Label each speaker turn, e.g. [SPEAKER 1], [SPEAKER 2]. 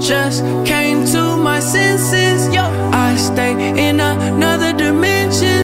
[SPEAKER 1] just came to my senses. Yo, I stay in